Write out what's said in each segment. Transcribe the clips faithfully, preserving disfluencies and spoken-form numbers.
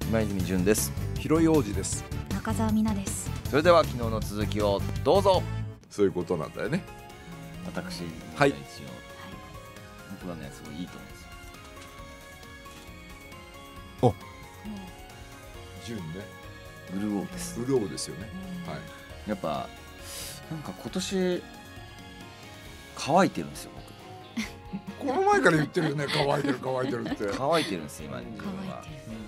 今泉潤です。 広井王子です。 中澤美奈です。 それでは昨日の続きをどうぞ。 そういうことなんだよね。 私、 はい、 一応、僕はねすごいいいと思うんですよ。 お、潤ね。 ブルーオーです。 ブルーオーですよね。はい。 やっぱなんか今年乾いてるんですよ僕。 この前から言ってるよね。乾いてる乾いてるって。 乾いてるんです今。 乾いてる。 だからちょ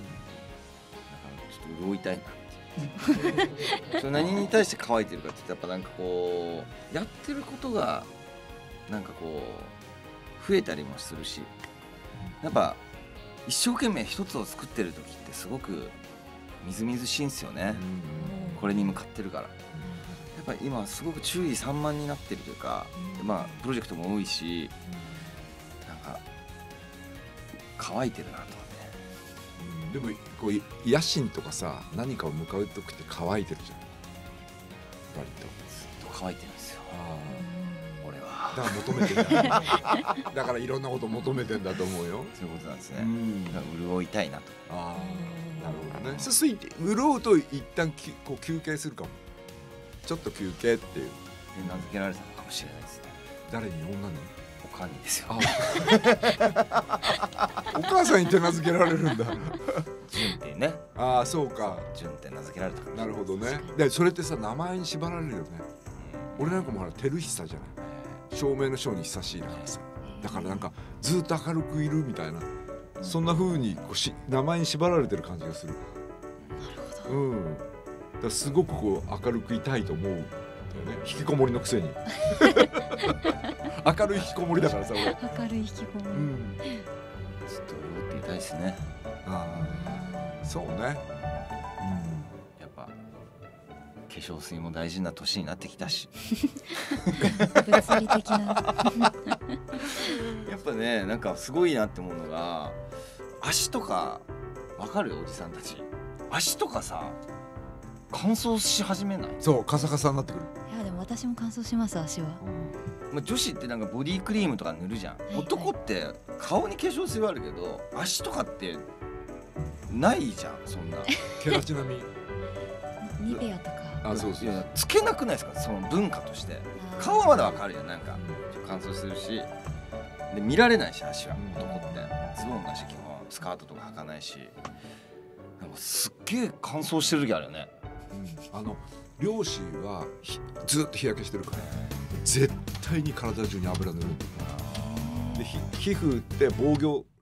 っと潤いたいな。それ何に対して乾いてるかって言ったらやっぱなんかこうやってることがなんかこう増えたりもするし、やっぱ一生懸命一つを作ってる時ってすごくみずみずしいんですよね。これに向かってるから。やっぱり今すごく注意散漫になってるというか、まあプロジェクトも多いし、なんか乾いてるなと。 でもこう野心とかさ、何かを向かう時って乾いてるじゃん。割とずっと乾いてるんですよ。俺は。 だから求めてんだ。だからいろんなこと求めてんだと思うよ。 そういうことなんですね。だから潤いたいなと。 ああ、なるほどね。そうすると潤うと一旦きこう休憩するかも。ちょっと休憩っていう。 で名付けられたのかもしれないですね。 誰に？女に？ おかんにですよ。 お母さんに手なずけられるんだ。 純っていうね。 ああ、そうか。 純って名付けられたかもしれない。 なるほどね。でそれってさ、名前に縛られるよね。俺なんかもほら照久じゃない。照明の照に久しいだからさ。だからなんかずっと明るくいるみたいな、そんな風にこうし名前に縛られてる感じがする。 なるほど。 うん。だからすごくこう明るくいたいと思う。引きこもりのくせに明るい引きこもりだからさ俺。 明るい引きこもり、うん、 ずっと潤っていたいですね。 ああ、そうね、うん、 やっぱ化粧水も大事な年になってきたし物理的なやっぱね、なんかすごいなって思うのが、足とかわかるよおじさんたち、足とかさ乾燥し始めない？ そう、カサカサになってくる。 いやでも私も乾燥します、足は。 うん、まあ、女子ってなんかボディクリームとか塗るじゃん、はいはい、男って顔に化粧水はあるけど足とかってないじゃん、そんなケラチナミニベアとか。 あ、そうそう、 いやつけなくないですか、その文化として。顔はまだわかるよ、なんか乾燥するしで見られないし、足は男ってズボンだし、基本スカートとか履かないし、なんかすっげえ乾燥してる時あるよね。 うん、あの漁師はずっと日焼けしてるから絶対に体中に油塗るんだよ。で皮膚って防御